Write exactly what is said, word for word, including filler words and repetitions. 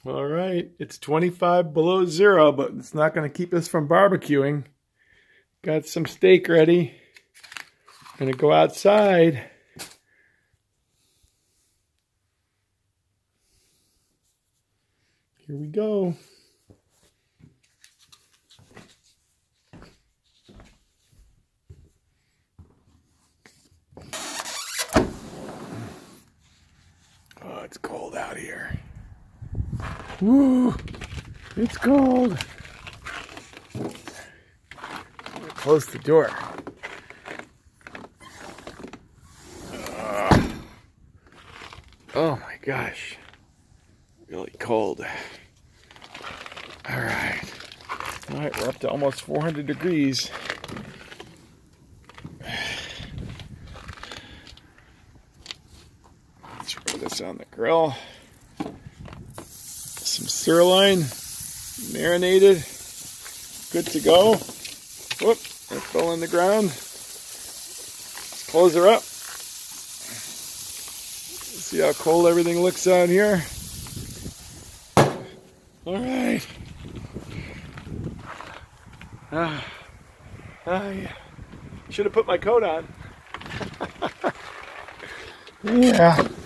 All right, it's twenty-five below zero, but it's not going to keep us from barbecuing. Got some steak ready. Gonna go outside. Here we go. Oh, it's cold out here. Woo! It's cold. Close the door. Uh, oh my gosh. Really cold. All right. All right, we're up to almost four hundred degrees. Let's throw this on the grill. Some sirloin, marinated, good to go. Whoop, that fell in the ground. Let's close her up. See how cold everything looks out here. All right. Ah, I should have put my coat on. Yeah.